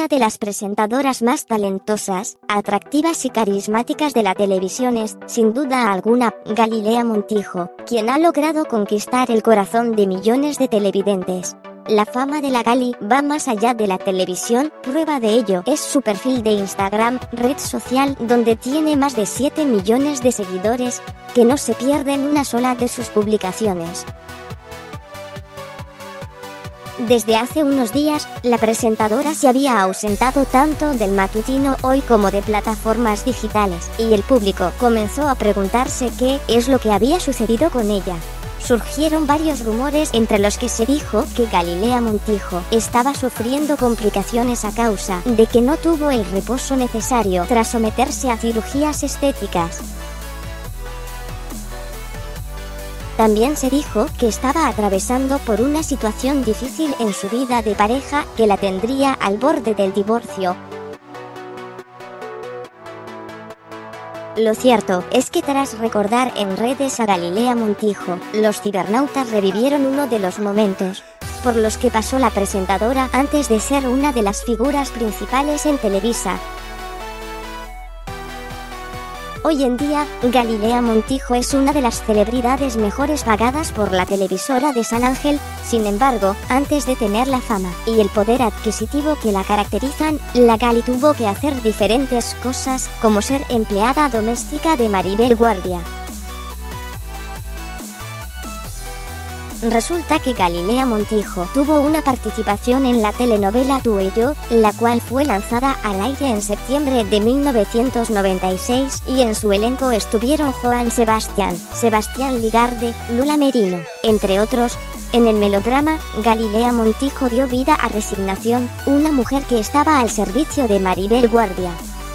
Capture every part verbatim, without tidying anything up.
una de las presentadoras más talentosas, atractivas y carismáticas de la televisión es, sin duda alguna, Galilea Montijo, quien ha logrado conquistar el corazón de millones de televidentes. La fama de la Gali va más allá de la televisión, prueba de ello es su perfil de Instagram, red social donde tiene más de siete millones de seguidores, que no se pierden una sola de sus publicaciones. Desde hace unos días, la presentadora se había ausentado tanto del matutino Hoy como de plataformas digitales, y el público comenzó a preguntarse qué es lo que había sucedido con ella. Surgieron varios rumores entre los que se dijo que Galilea Montijo estaba sufriendo complicaciones a causa de que no tuvo el reposo necesario tras someterse a cirugías estéticas. También se dijo que estaba atravesando por una situación difícil en su vida de pareja que la tendría al borde del divorcio. Lo cierto es que tras recordar en redes a Galilea Montijo, los cibernautas revivieron uno de los momentos por los que pasó la presentadora antes de ser una de las figuras principales en Televisa. Hoy en día, Galilea Montijo es una de las celebridades mejores pagadas por la televisora de San Ángel. Sin embargo, antes de tener la fama y el poder adquisitivo que la caracterizan, la Gali tuvo que hacer diferentes cosas, como ser empleada doméstica de Maribel Guardia. Resulta que Galilea Montijo tuvo una participación en la telenovela Tú y Yo, la cual fue lanzada al aire en septiembre de mil novecientos noventa y seis, y en su elenco estuvieron Joan Sebastián, Sebastián Ligarde, Lula Merino, entre otros. En el melodrama, Galilea Montijo dio vida a Resignación, una mujer que estaba al servicio de Maribel Guardia.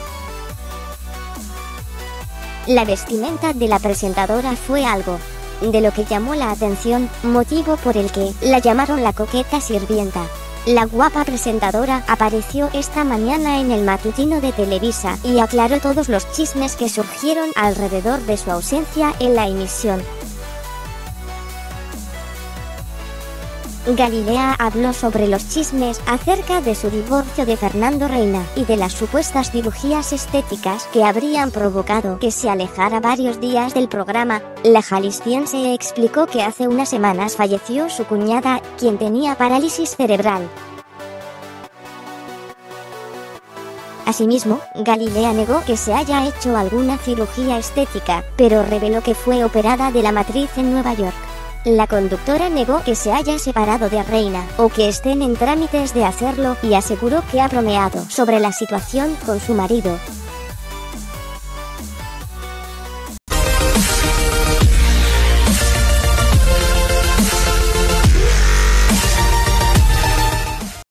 La vestimenta de la presentadora fue algo de lo que llamó la atención, motivo por el que la llamaron la coqueta sirvienta. La guapa presentadora apareció esta mañana en el matutino de Televisa y aclaró todos los chismes que surgieron alrededor de su ausencia en la emisión. Galilea habló sobre los chismes acerca de su divorcio de Fernando Reina y de las supuestas cirugías estéticas que habrían provocado que se alejara varios días del programa. La jalisciense explicó que hace unas semanas falleció su cuñada, quien tenía parálisis cerebral. Asimismo, Galilea negó que se haya hecho alguna cirugía estética, pero reveló que fue operada de la matriz en Nueva York. La conductora negó que se haya separado de Reina, o que estén en trámites de hacerlo, y aseguró que ha bromeado sobre la situación con su marido.